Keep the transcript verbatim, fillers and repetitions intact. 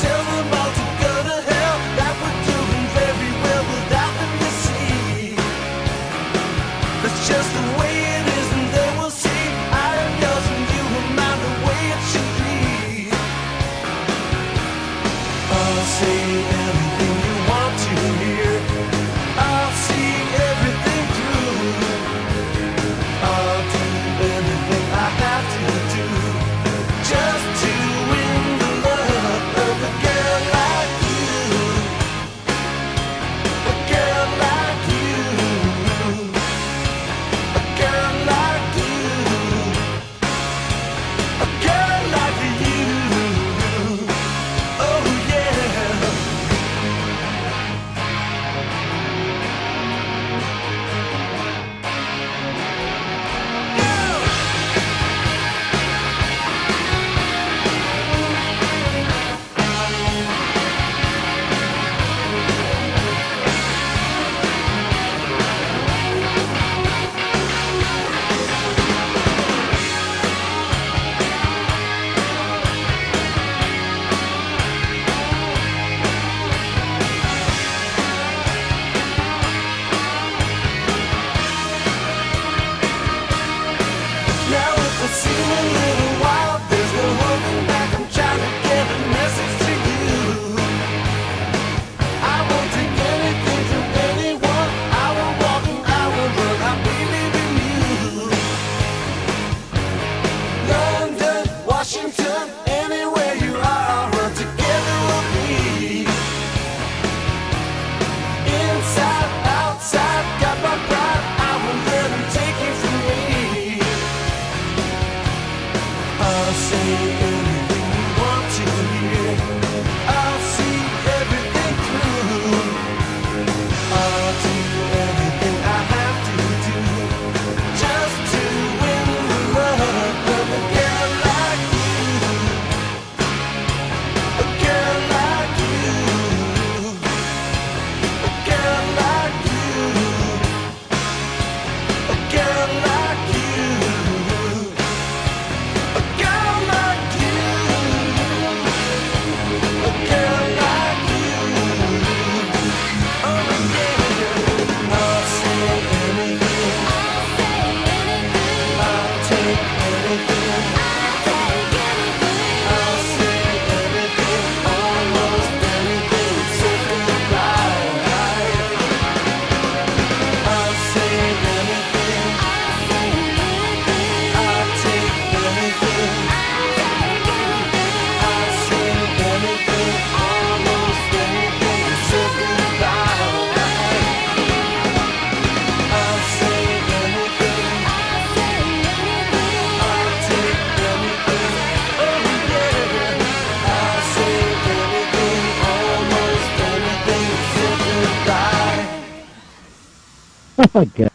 tell them all to go to hell, that we're doing very well without them, you see. That's just the way it is, and they will see I am yours and you are mine, the way it should be. I'll say everything you want to hear, I'll see everything through, I'll do anything I have to do just to win the love of a girl like you, a girl like you, a girl like you, a girl like you. Oh yeah. Now if it seems a little wild, there's no holding back. I'm trying to get a message to you. I won't take anything from anyone. I will walk and I will run. I believe in you. London, Washington, anywhere you are, I'll run. Together we'll be. Inside, outside, got my pride. I won't let them take you from me. I'll say anything you want to hear, I'll see everything through, I'll do everything I have to do just to win the love of a girl like you, a girl like you, a girl like you, a girl like you. A girl like you, a girl like you, oh yeah. I'll say anything, I'll take anything, I'll say anything, almost anything, say goodbye. I'll say anything, I'll take anything, I'll say anything, almost anything, say goodbye. I'll say anything, I'll take anything, oh yeah. I'll say anything, almost anything, say goodbye. Oh my God.